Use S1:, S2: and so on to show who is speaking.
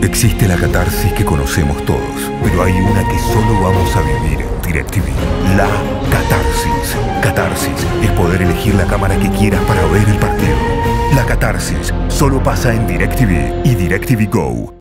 S1: Existe la catarsis que conocemos todos, pero hay una que solo vamos a vivir en DirecTV. La catarsis. Catarsis es poder elegir la cámara que quieras para ver el partido. La catarsis solo pasa en DirecTV y DirecTV Go.